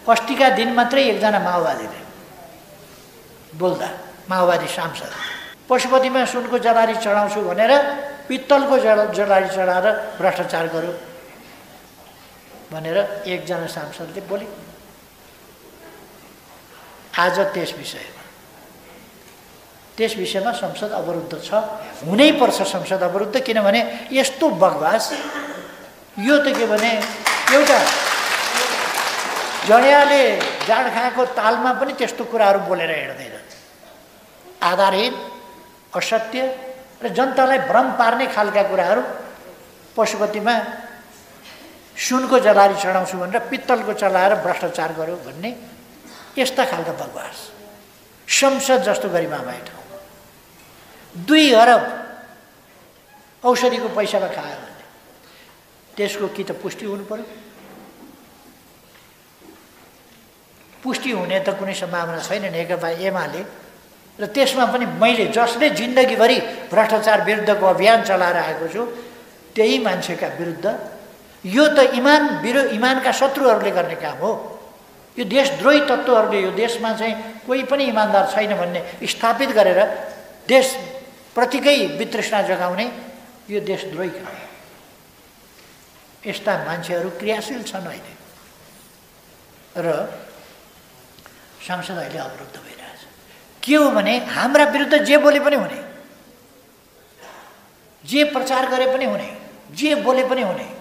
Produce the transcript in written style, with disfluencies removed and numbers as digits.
अस्तिका दिन मात्रै एकजना माओवादीले बोल्दा, माओवादी सांसद, पशुपतिमा सुनको जलारी चढाउँछु भनेर पित्तलको जलारी चढाएर भ्रष्टाचार गर्यो भनेर एकजना सांसदले बोले। आज त्यस विषयमा संसद अवरुद्ध छ, हुनैपर्छ संसद अवरुद्ध, किनभने यस्तो बकवास, यो त के भने एउटा जडियाले जाड खाएको तालमा पनि त्यस्तो कुराहरू बोलेर हिँड्दैन। आधारहीन, असत्य र जनतालाई भ्रम पार्ने खालका कुराहरू, पशुपतिमा सुनको जलारी चढाउँछु भनेर पित्तलको चलाएर भ्रष्टाचार गर्यो भन्ने यस्ता खालका बकवास संसद जस्तो गरिमामय ठाउँमा 2 अरब औषधिको पैसामा खायो भने त्यसको कि त पुष्टि हुनु पर्यो, पुष्टि हुने त कुनै सम्भावना छैन नेकपा एमाले र त्यसमा पनि मैले जसले जिन्दगीभरि भ्रष्टाचार विरुद्धको अभियान चलाएर आएको छु त्यही मान्छेका विरुद्ध, यो त इमानका शत्रुहरूले गर्ने काम हो। यो देशद्रोही तत्त्वहरूले यो देशमा चाहिँ कोही पनि इमान्दार छैन भन्ने स्थापित गरेर देशप्रतिकै वितृष्णा जगाउने यो देशद्रोही काम हो। यस्ता मान्छेहरू क्रियाशील छन् अहिले र संसद अहिले अवरुद्ध भइरहेछ। के हो भने हाम्रा विरुद्ध जे बोले पनि हुने, जे प्रचार गरे पनि हुने, जे बोले पनि हुने,